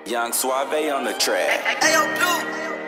Young Suave on the track. Hey, yo, Blue.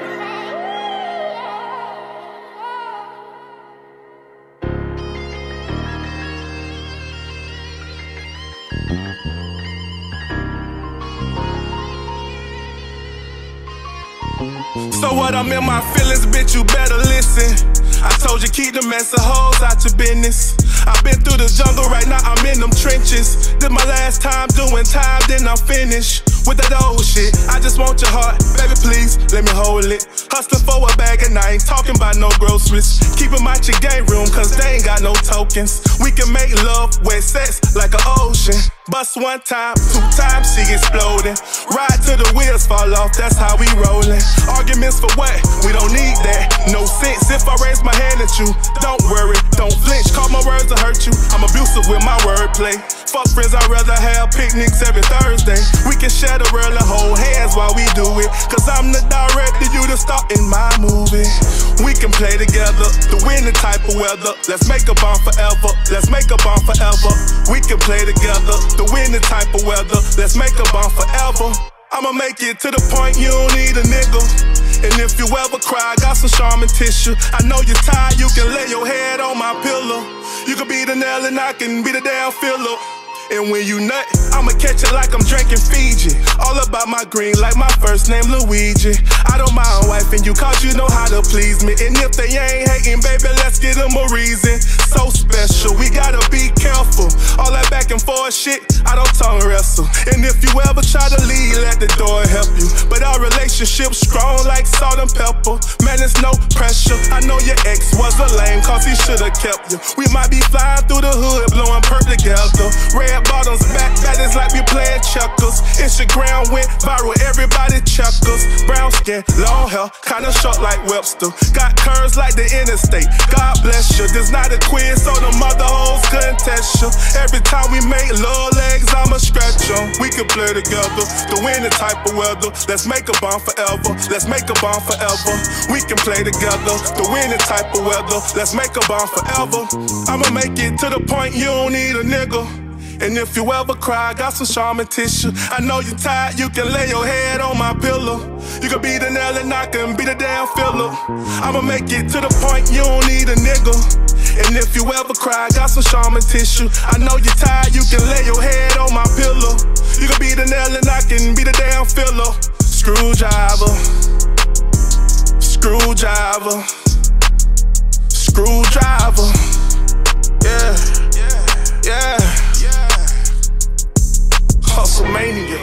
So what, I'm in my feelings, bitch, you better listen. I told you keep the mess of hoes out your business. I've been through the jungle, right now I'm in them trenches. This my last time doing time, then I'm finished with that old shit. I just want your heart, baby, please, let me hold it. Hustling for a bag and I ain't talking about no groceries. Keep 'em out your game room, cause they ain't got no tokens. We can make love, wet sex like an ocean. Bust one time, two times, she exploding. Ride till the wheels fall off, that's how we rollin'. Arguments for what? We don't need that. No sense if I raise my hand at you. Don't worry, don't flinch, call my words to hurt you. I'm abusive with my wordplay. Fuck friends, I'd rather have picnics every Thursday. We can share the world and hold hands while we do it. Cause I'm the director, you the star in my movie. We can play together, the winning type of weather. Let's make a bond forever, let's make a bond forever. We can play together, the winning type of weather. Let's make a bond forever. I'ma make it to the point you don't need a nigga. And if you ever cry, I got some Charmin tissue. I know you're tired, you can lay your head on my pillow. You can be the nail and I can be the damn filler. And when you nut, I'ma catch it like I'm drinking Fiji. All about my green like my first name Luigi. I don't mind wifing you cause you know how to please me. And if they ain't hating, baby, let's give them a reason. So special, we gotta be careful. All that back and forth shit, I don't tongue wrestle. And if you ever try to leave, let the door help you. But our relationship strong like salt and pepper. Man, it's no pressure. I know your ex was a lame cause he should've kept you. We might be flying through the hood, blowing perp together. Red bottoms, back batters like we playing checkers. Instagram went viral, everybody checkers. Brown skin, long hair, kinda short like Webster. Got curves like the interstate, God bless you. This not a quiz, so the mother hoes couldn't test you. Every time we make little legs, I'ma stretch them. We can play together, the winning type of weather. Let's make a bond forever, let's make a bond forever. We can play together, the winning type of weather. Let's make a bond forever. I'ma make it to the point you don't need a nigga. And if you ever cry, I got some Charmin tissue. I know you're tired, you can lay your head on my pillow. You can be the nail and I can be the damn filler. I'ma make it to the point you don't need a nigga. And if you ever cry, I got some Charmin tissue. I know you're tired, you can lay your head on my pillow. You can be the nail and I can be the damn filler. Screwdriver, screwdriver, screwdriver. Yeah, yeah. Hustlemania.